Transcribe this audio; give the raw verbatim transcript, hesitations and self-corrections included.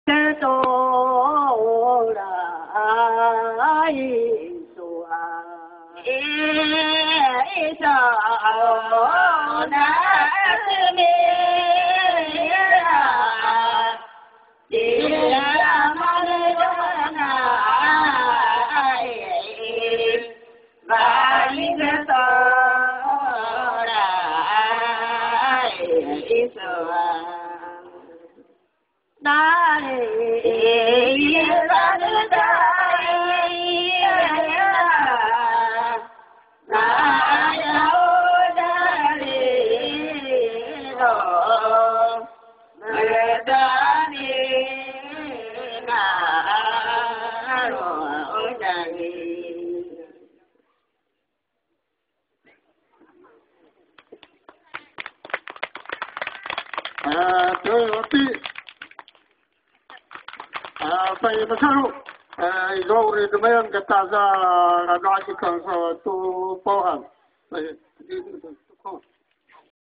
cái tổ là Isu à Isu na mi ra đi ra mà na và đi cái tổ là Isu à na đi ra à tôi đi à phải mà sao à rồi thì mấy anh cái ta ra là nói cái con số tu bao hàm